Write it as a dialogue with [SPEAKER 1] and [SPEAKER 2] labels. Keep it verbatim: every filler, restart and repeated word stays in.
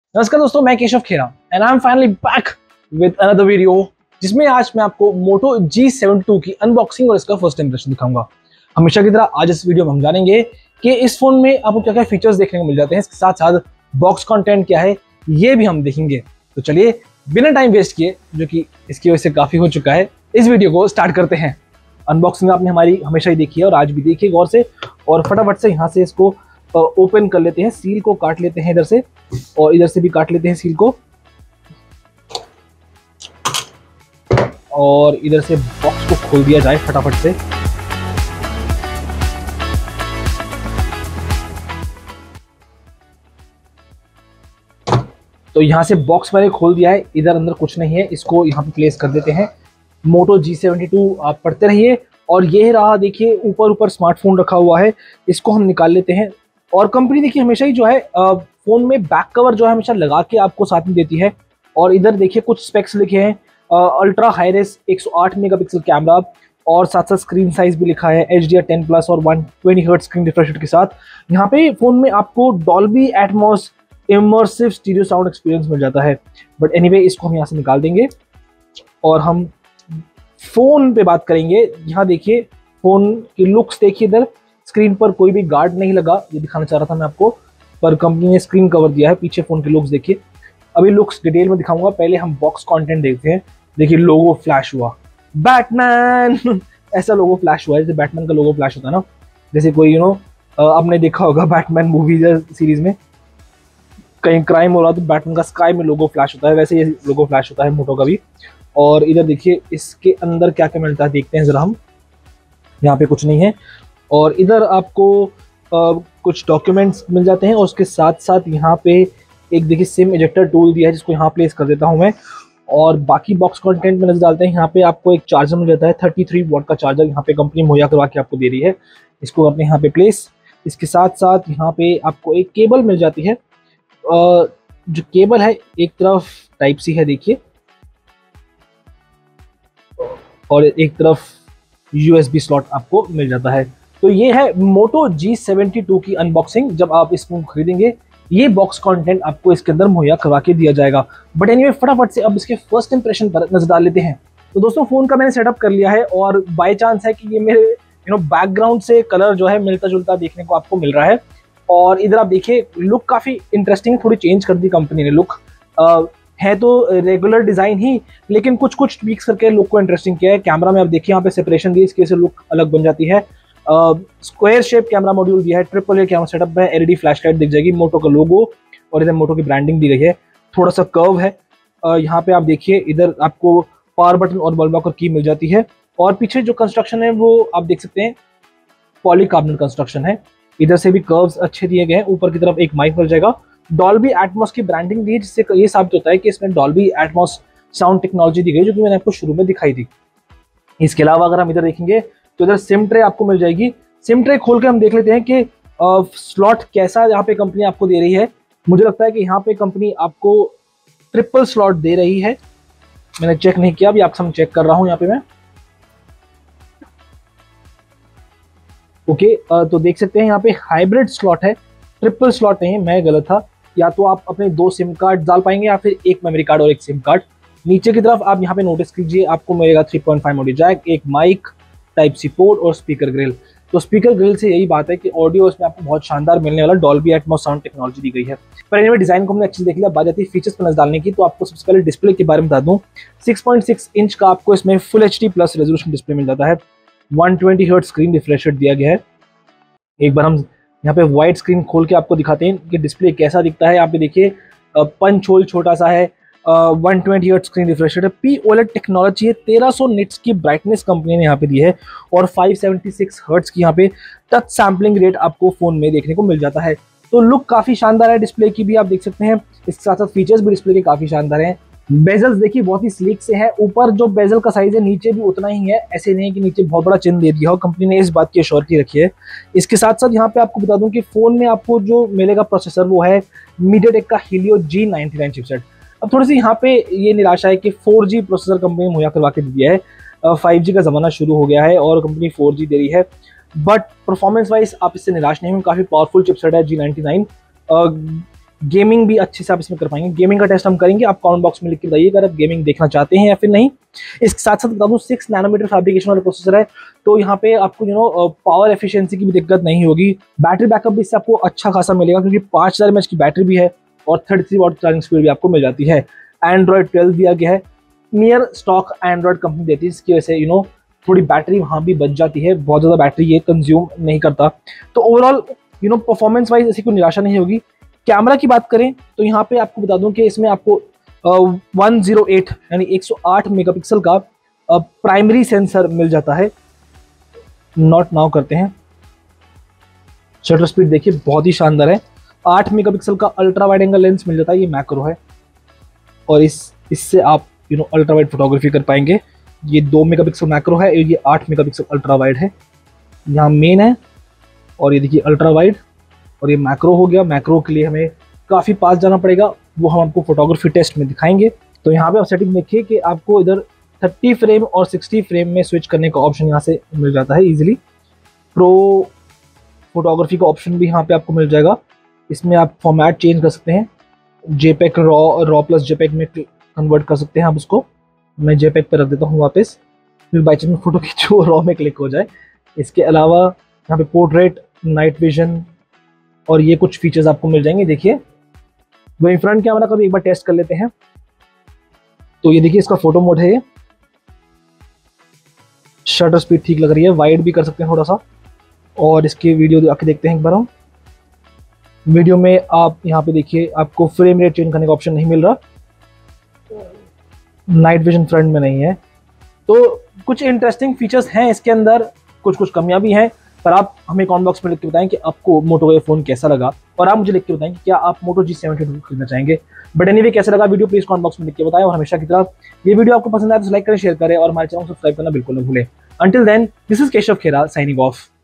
[SPEAKER 1] नमस्कार दोस्तों, मैं Keshav Khera and I am finally back with another video, जिसमें आज मैं आपको मोटो जी सेवेंटी टू की अनबॉक्सिंग और इसका फर्स्ट इंप्रेशन दिखाऊंगा। हमेशा की तरह आज इस वीडियो में हम जानेंगे कि इस फोन में आपको क्या क्या फीचर्स देखने को मिल जाते हैं, इसके साथ साथ बॉक्स कंटेंट क्या है ये भी हम देखेंगे। तो चलिए बिना टाइम वेस्ट किए, जो कि इसकी वजह से काफी हो चुका है, इस वीडियो को स्टार्ट करते हैं। अनबॉक्सिंग आपने हमारी हमेशा ही देखी है और आज भी देखिए गौर से, और फटाफट से यहाँ से इसको ओपन कर लेते हैं। सील को काट लेते हैं इधर से और इधर से भी काट लेते हैं सील को, और इधर से बॉक्स को खोल दिया जाए फटाफट से। तो यहां से बॉक्स मैंने खोल दिया है, इधर अंदर कुछ नहीं है, इसको यहां पे प्लेस कर देते हैं। मोटो जी सेवेंटी टू आप पढ़ते रहिए। और ये रहा, देखिए ऊपर ऊपर स्मार्टफोन रखा हुआ है, इसको हम निकाल लेते हैं। और कंपनी देखिए हमेशा ही जो है फोन में बैक कवर जो है हमेशा लगा के आपको साथ में देती है। और इधर देखिए कुछ स्पेक्स लिखे हैं, अल्ट्रा हाई रेस एक सौ आठ मेगापिक्सल कैमरा, और साथ साथ स्क्रीन साइज भी लिखा है H D R ten plus और one twenty hertz screen refresh rate के साथ। यहाँ पे फोन में आपको Dolby Atmos immersive stereo sound experience मिल जाता है। बट एनीवे इसको हम यहाँ से निकाल देंगे और हम फोन पे बात करेंगे। यहाँ देखिए फोन की लुक्स देखिए, इधर स्क्रीन पर कोई भी गार्ड नहीं लगा, ये दिखाना चाह रहा था मैं आपको, पर कंपनी ने स्क्रीन कवर दिया है। पीछे फोन के लुक्स देखिए, अभी लुक्स डिटेल में दिखाऊंगा, पहले हम बॉक्स कंटेंट देखते हैं। देखिए लोगो फ्लैश हुआ, बैटमैन ऐसा लोगो फ्लैश हुआ है जैसे बैटमैन का लोगो फ्लैश होता है ना, जैसे कोई यू नो आपने देखा होगा बैटमैन मूवी सीरीज में कहीं क्राइम हो रहा तो बैटमैन का स्काई में लोगो फ्लैश होता है, वैसे ये लोगो फ्लैश होता है मोटो का भी। और इधर देखिए इसके अंदर क्या क्या मिलता है देखते हैं जरा हम। यहाँ पे कुछ नहीं है, और इधर आपको आ, कुछ डॉक्यूमेंट्स मिल जाते हैं, और उसके साथ साथ यहाँ पे एक देखिए सिम इजेक्टर टूल दिया है, जिसको यहाँ प्लेस कर देता हूँ मैं। और बाकी बॉक्स कंटेंट में नजर डालते हैं। यहाँ पे आपको एक चार्जर मिल जाता है, थर्टी थ्री वॉट का चार्जर यहाँ पे कंपनी मुहैया करवा के आपको दे रही है, इसको अपने यहाँ पे प्लेस। इसके साथ साथ यहाँ पे आपको एक केबल मिल जाती है, जो केबल है एक तरफ टाइप सी है देखिए, और एक तरफ यूएसबी स्लॉट आपको मिल जाता है। तो ये है मोटो जी सेवेंटी टू की अनबॉक्सिंग। जब आप इस फोन खरीदेंगे ये बॉक्स कंटेंट आपको इसके अंदर मुहैया करवा के दिया जाएगा। बट एनीवे फटाफट से अब इसके फर्स्ट इंप्रेशन पर नजर डाल लेते हैं। तो दोस्तों फोन का मैंने सेटअप कर लिया है, और बाय चांस है कि ये मेरे यू नो बैकग्राउंड से कलर जो है मिलता जुलता देखने को आपको मिल रहा है। और इधर आप देखिए लुक काफी इंटरेस्टिंग, थोड़ी चेंज कर दी कंपनी ने लुक। आ, है तो रेगुलर डिजाइन ही, लेकिन कुछ कुछ ट्वीक्स करके लुक को इंटरेस्टिंग किया है। कैमरा में आप देखिए यहाँ पे सेपरेशन दी, इसकी वजह से लुक अलग बन जाती है। स्क्वायर शेप कैमरा मॉड्यूल दिया है, ट्रिपल ए कैमरा सेटअप है, एलईडी फ्लैशलाइट दिख जाएगी, मोटो का लोगो और इधर मोटो की ब्रांडिंग दी गई है। थोड़ा सा कर्व है, uh, यहाँ पे आप देखिए इधर आपको पावर बटन और बल्ब लॉकर की मिल जाती है। और पीछे जो कंस्ट्रक्शन है वो आप देख सकते हैं पॉलीकार्बोनेट कंस्ट्रक्शन है, इधर से भी कर्व्स अच्छे दिए गए हैं। ऊपर की तरफ एक माइक मिल जाएगा, डॉल्बी एटमॉस की ब्रांडिंग दी है, जिससे ये साबित होता है कि इसमें डॉल्बी एटमॉस साउंड टेक्नोलॉजी दी गई, जो कि मैंने आपको शुरू में दिखाई थी। इसके अलावा अगर हम इधर देखेंगे तो इधर सिम ट्रे आपको मिल जाएगी। सिम ट्रे खोल के हम देख लेते हैं कि स्लॉट कैसा यहाँ पे कंपनी आपको दे रही है। मुझे लगता है कि यहाँ पे कंपनी आपको ट्रिपल स्लॉट दे रही है, मैंने चेक नहीं किया, अभी आपसे चेक कर रहा हूँ यहाँ पे मैं। ओके तो देख सकते हैं यहाँ पे हाइब्रिड स्लॉट है, ट्रिपल स्लॉट नहीं है, मैं गलत था। या तो आप अपने दो सिम कार्ड डाल पाएंगे या फिर एक मेमोरी कार्ड और एक सिम कार्ड। नीचे की तरफ आप यहाँ पे नोटिस कीजिए, आपको मिलेगा three point five audio jack, एक माइक, टाइप सी पोर्ट और स्पीकर ग्रिल। तो स्पीकर ग्रिल से यही बात है कि ऑडियो इसमें आपको बहुत शानदार मिलने वाला, डॉल्बी एटमॉस साउंड टेक्नोलॉजी दी गई है। पर एनीवे डिजाइन को हमने अच्छे से देख लिया, बात आती है फीचर्स पर नजर डालने की। तो आपको सबसे पहले डिस्प्ले के बारे में बता दूं, सिक्स पॉइंट सिक्स इंच का आपको इसमें full H D plus resolution display मिल जाता है, one twenty hertz screen refresh rate दिया गया है। एक बार हम यहाँ पे वाइड स्क्रीन खोल के आपको दिखाते हैं कि डिस्प्ले कैसा दिखता है। यहाँ पे देखिए पंच होल छोटा सा है, one twenty hertz screen refresh rate है, पी ओलेड टेक्नोलॉजी है, तेरह सौ निट्स की ब्राइटनेस कंपनी ने यहाँ पे दी है, और फाइव सेवेंटी सिक्स हर्ट्ज की यहाँ पे टच सैम्पलिंग रेट आपको फोन में देखने को मिल जाता है। तो लुक काफी शानदार है डिस्प्ले की भी, आप देख सकते हैं। इसके साथ साथ फीचर्स भी डिस्प्ले के काफी शानदार हैं। बेजल्स देखिए बहुत ही स्लीक से है, ऊपर जो बेजल का साइज है नीचे भी उतना ही है, ऐसे नहीं कि नीचे बहुत बड़ा चिन्ह दे दिया हो, कंपनी ने इस बात की श्योरिटी रखी है। इसके साथ साथ यहाँ पे आपको बता दूं कि फोन में आपको जो मिलेगा प्रोसेसर वो है मीडियाटेक का Helio G ninety nine chipset. अब थोड़ी सी यहाँ पे ये निराशा है कि फोर जी प्रोसेसर कंपनी ने मुहैया करवा के दिया है, फाइव जी का जमाना शुरू हो गया है और कंपनी फोर जी दे रही है। बट परफॉर्मेंस वाइज आप इससे निराश नहीं हो, काफी पावरफुल चिपसेट है जी नाइंटी नाइन। गेमिंग भी अच्छे से आप इसमें कर पाएंगे। गेमिंग का टेस्ट हम करेंगे, आप कमेंट बॉक्स में लिख के बताइए अगर आप गेमिंग देखना चाहते हैं या फिर नहीं। इसके साथ साथ बता दूं सिक्स नैनोमीटर फैब्रिकेशन वाला प्रोसेसर है, तो यहाँ पे आपको यू नो पावर एफिशिएंसी की भी दिक्कत नहीं होगी। बैटरी बैकअप भी इससे आपको अच्छा खासा मिलेगा, क्योंकि पाँच हज़ार एमएच की बैटरी भी है और thirty three watt charging speed भी आपको मिल जाती है। एंड्रॉइड ट्वेल्व दिया गया है, नियर स्टॉक एंड्रॉइड कंपनी देती है, इसकी वजह से यू नो थोड़ी बैटरी वहाँ भी बच जाती है, बहुत ज़्यादा बैटरी ये कंज्यूम नहीं करता। तो overall you know performance wise ऐसी कोई निराशा नहीं होगी। कैमरा की बात करें तो यहाँ पे आपको बता दूं कि इसमें आपको वन ज़ीरो एट यानी एक सौ आठ मेगापिक्सल का प्राइमरी सेंसर मिल जाता है। नॉट नाउ करते हैं, शटर स्पीड देखिए बहुत ही शानदार है। आठ मेगापिक्सल का अल्ट्रा वाइड एंगल लेंस मिल जाता है, ये मैक्रो है, और इस इससे आप you know ultra wide photography कर पाएंगे। ये दो मेगापिक्सल मैक्रो है, ये आठ मेगापिक्सल अल्ट्रा वाइड है। यहाँ मेन है और ये देखिए अल्ट्रा वाइड, और ये मैक्रो हो गया। मैक्रो के लिए हमें काफ़ी पास जाना पड़ेगा, वो हम आपको फोटोग्राफी टेस्ट में दिखाएंगे। तो यहाँ पे आप सेटिंग देखिए कि आपको इधर थर्टी फ्रेम और सिक्सटी फ्रेम में स्विच करने का ऑप्शन यहाँ से मिल जाता है इजीली। प्रो फोटोग्राफी का ऑप्शन भी यहाँ पे आपको मिल जाएगा, इसमें आप फॉर्मेट चेंज कर सकते हैं, JPEG raw raw plus JPEG में कन्वर्ट कर सकते हैं आप उसको। मैं जेपेक पे रख देता हूँ वापस, फिर बाई चांस में फोटो खींचो रॉ में क्लिक हो जाए। इसके अलावा यहाँ पे पोर्ट्रेट, नाइट विजन और ये कुछ फीचर्स आपको मिल जाएंगे। देखिए वही फ्रंट कैमरा का भी एक बार टेस्ट कर लेते हैं। तो ये देखिए इसका फोटो मोड है, ये शटर स्पीड ठीक लग रही है, वाइड भी कर सकते हैं थोड़ा सा। और इसकी वीडियो आके देखते हैं एक बार हम। वीडियो में आप यहाँ पे देखिए आपको फ्रेम रेट चेंज करने का ऑप्शन नहीं मिल रहा, नाइट विजन फ्रंट में नहीं है। तो कुछ इंटरेस्टिंग फीचर्स हैं इसके अंदर, कुछ कुछ कमियां भी हैं, पर आप हमें कमेंट बॉक्स में लिख के बताएं कि आपको मोटो का ये फोन कैसा लगा, और आप मुझे लिख के बताएं कि क्या आप मोटो जी सेवेंटी टू खरीदना चाहेंगे। बट एनीवे कैसा लगा वीडियो प्लीज कमेंट बॉक्स में लिख के बताएं, और हमेशा की तरह ये वीडियो आपको पसंद आए तो लाइक करें, शेयर करें और हमारे चैनल को सब्सक्राइब करना बिल्कुल न भूलें। Until then this is Keshav Khera signing of.